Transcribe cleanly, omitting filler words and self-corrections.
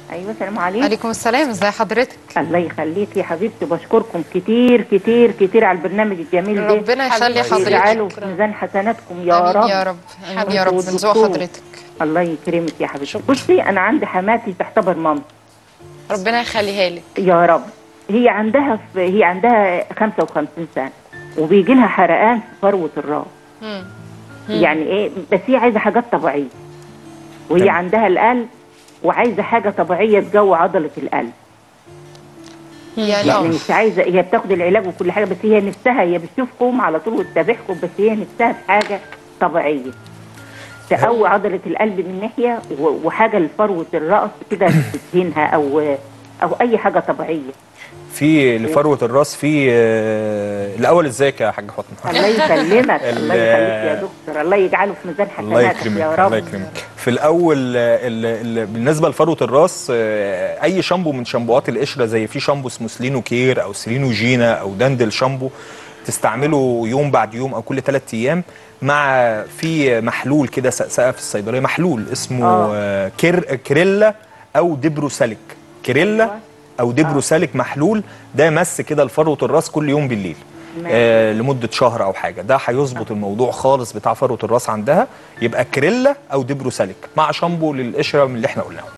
ايوه السلام عليكم. عليكم السلام، ازي حضرتك؟ الله يخليك يا حبيبتي، بشكركم كتير كتير كتير على البرنامج الجميل ده. ربنا يخلي حضرتك، يجعله في ميزان حسناتكم يا امين رب. يا رب، امين يا رب، من ذوق حضرتك. الله يكرمك يا حبيبتي. بصي انا عندي حماتي تعتبر مامتي، ربنا يخليها لك يا رب. هي عندها 55 سنه وبيجي لها حرقان في فروه الراس. يعني ايه، بس هي عايزه حاجات طبيعيه، وهي عندها القلب وعايزه حاجه طبيعيه تجوي عضله القلب. يعني مش عايزه، هي بتاخد العلاج وكل حاجه، بس هي نفسها، هي بتشوفكم على طول وتتابعكم، بس هي نفسها في حاجه طبيعيه تقوي عضله القلب من ناحيه، وحاجه لفروه الراس كده تدهنها او اي حاجه طبيعيه. في لفروه الراس في الاول. ازيك يا حاجه فاطمه؟ الله يسلمك. الله يخليك يا دكتور، الله يجعله في ميزان حسناتك يا رب. الله يكرمك. في الاول بالنسبه لفروه الراس، اي شامبو من شامبوهات القشره، زي في شامبو اسمه سلينو كير او سلينو جينا او داندل شامبو، تستعمله يوم بعد يوم او كل 3 ايام، مع في محلول كده سقف في الصيدليه، محلول اسمه كريلا او دبروساليك. كريلا او دبروساليك محلول، ده مس كده لفروه الراس كل يوم بالليل لمده شهر او حاجه، ده هيظبط الموضوع خالص بتاع فروه الراس عندها. يبقى كريلا او دبروساليك مع شامبو للقشره من اللي احنا قلناه.